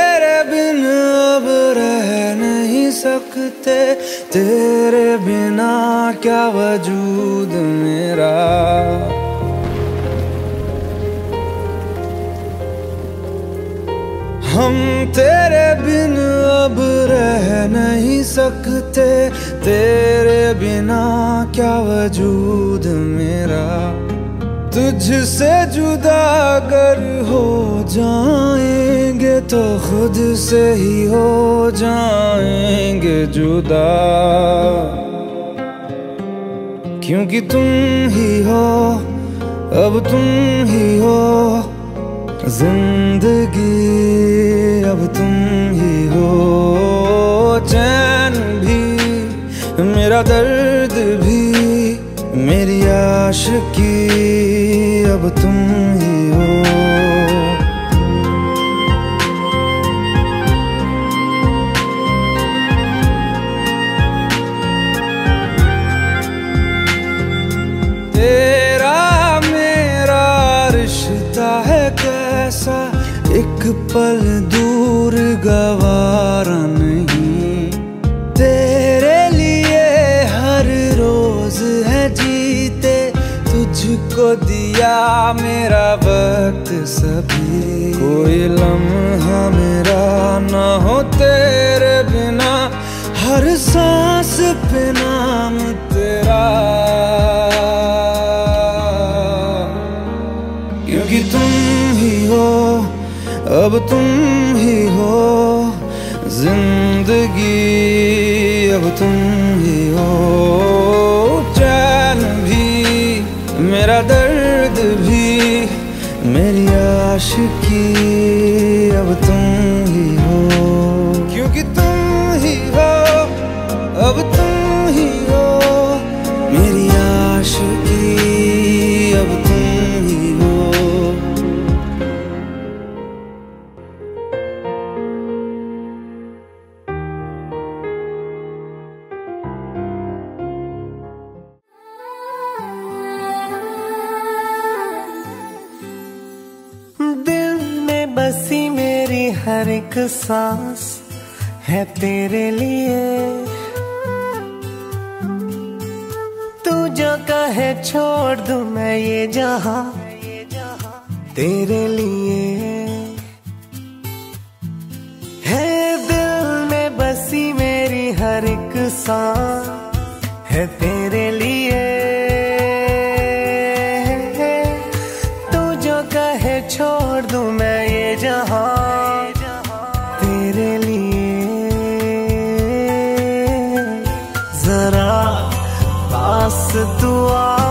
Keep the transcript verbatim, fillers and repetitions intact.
तेरे बिन अब रह नहीं सकते, तेरे बिना क्या वजूद मेरा। हम तेरे बिन अब रह नहीं सकते, तेरे बिना क्या वजूद मेरा। तुझसे जुदा अगर हो जाएंगे तो खुद से ही हो जाएंगे जुदा, क्योंकि तुम ही हो, अब तुम ही हो जिंदगी, अब तुम ही हो। चैन भी मेरा दर्द भी मेरी आशिकी, अब तुम ही हो। तेरा मेरा रिश्ता है कैसा, एक पल दूर गवारा नहीं। तेरे लिए हर रोज है जीते, तुझको दिया मेरा वक्त सभी। कोई लम्हा मेरा ना हो तेरे बिना, हर सांस पे नाम तेरा, क्योंकि तुम ही हो, अब तुम ही हो जिंदगी, अब तुम ही हो। चैन भी मेरा दर्द भी मेरी आशिकी, अब तुम ही हो, क्योंकि तुम ही हो, अब तुम ही हो मेरी आशिकी, अब तुम ही हो। बसी मेरी हर एक सांस है तेरे लिए, तू जो कहे छोड़ दूं मैं ये जहां तेरे लिए। है दिल में बसी मेरी हर एक सांस है तेरे लिए, तू जो कहे छोड़ दूं मैं ये जहां तेरे लिए। जरा पास तू आ